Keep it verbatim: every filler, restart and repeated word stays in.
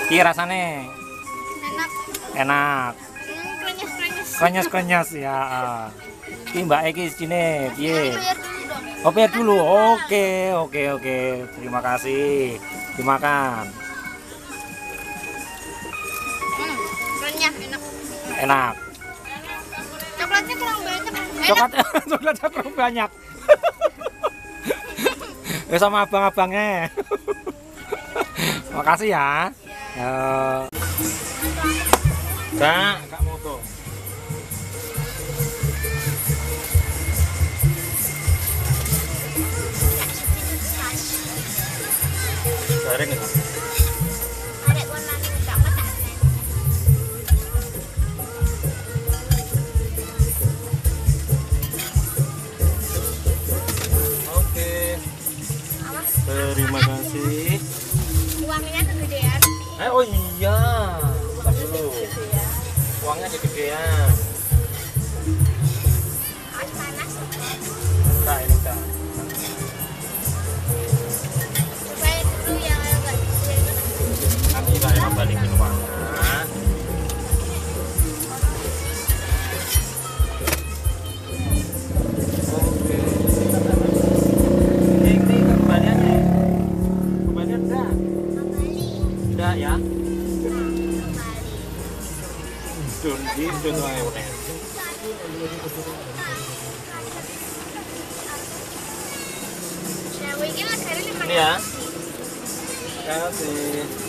Piye rasane? Enak. Enak. Hmm, krenyes-krenyes. Krenyes-krenyes ya. Iki Mbak iki sini piye? Bayar dulu dong. Oh, bayar dulu. Oke, oke, oke. Terima kasih. Dimakan. Hmm, krenyes enak. Enak. Coklatnya kurang banyak. Enak. Coklat coklatnya kurang banyak. Ya sama abang-abangnya. Makasih ya. Ya. Kak, Kak Moto. Garing ya. Ada warnanya enggak masak. Oke. Terima kasih. Uangnya kegedean. Eh, oh iya. Bentar dulu. Uangnya kegedean. Awas panas. Nah, ini Kak. Cobain dulu yang agak gede. Nanti saya balikin uangnya. Oke. Ini ini kembaliannya. Kembalian udah. Kembali. Udah ya. Kembali. Dun di dun wae udah. Nah, ini mas Heri lima Ini ya. Terima kasih.